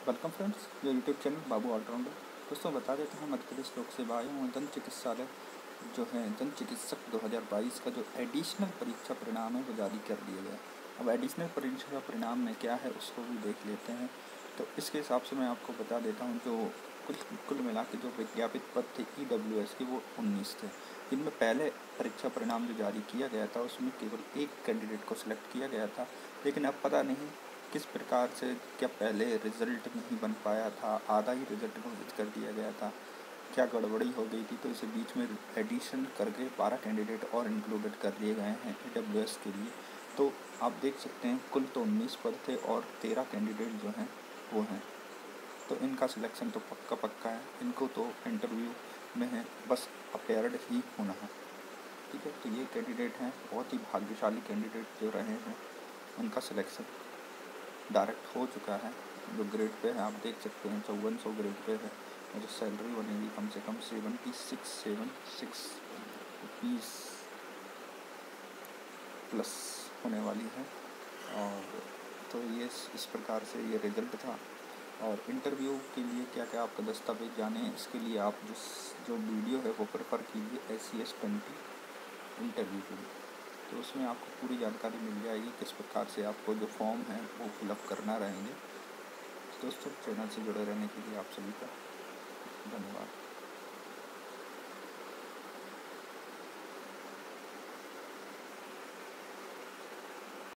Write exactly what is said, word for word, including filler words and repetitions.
Welcome friends, जो YouTube channel Babu allrounder. दोस्तों बता देते हैं, मध्य प्रदेश लोक सेवा आयोग और दंत चिकित्सालय जो है दंत चिकित्सक दो हज़ार बाईस का जो एडिशनल परीक्षा परिणाम है वो जारी कर दिया गया। अब एडिशनल परीक्षा परिणाम में क्या है उसको भी देख लेते हैं। तो इसके हिसाब से मैं आपको बता देता हूँ, जो कुल कुल मिला के जो विज्ञापित पद थे ई डब्ल्यू एस के वो उन्नीस थे, जिनमें पहले परीक्षा परिणाम जो जारी किया गया था उसमें केवल एक कैंडिडेट को सिलेक्ट किया गया था। लेकिन अब पता नहीं किस प्रकार से, क्या पहले रिज़ल्ट नहीं बन पाया था, आधा ही रिज़ल्ट घोषित कर दिया गया था, क्या गड़बड़ी हो गई थी, तो इसे बीच में एडिशन करके बारह कैंडिडेट और इंक्लूडेड कर लिए गए हैं ई डब्ल्यू एस के लिए। तो आप देख सकते हैं कुल तो उन्नीस पद थे और तेरह कैंडिडेट जो हैं वो हैं। तो इनका सिलेक्शन तो पक्का पक्का है, इनको तो इंटरव्यू में है, बस अपेयर्ड ही होना है। ठीक है, तो ये कैंडिडेट हैं, बहुत ही भाग्यशाली कैंडिडेट जो रहे हैं, उनका सिलेक्शन डायरेक्ट हो चुका है। जो ग्रेड पे है आप देख सकते हैं चौवन सौ ग्रेड पे है, और जो सैलरी बनेगी कम से कम seventy six seven six rupees plus होने वाली है। और तो ये इस प्रकार से ये रिज़ल्ट था। और इंटरव्यू के लिए क्या क्या आपका दस्तावेज जाने, इसके लिए आप जिस जो वीडियो है वो प्रेफर कीजिए S C S twenty interview के लिए। तो उसमें आपको पूरी जानकारी मिल जाएगी किस प्रकार से आपको जो फॉर्म है वो फिलअप करना रहेंगे। दोस्तों चैनल से जुड़े रहने के लिए आप सभी का धन्यवाद।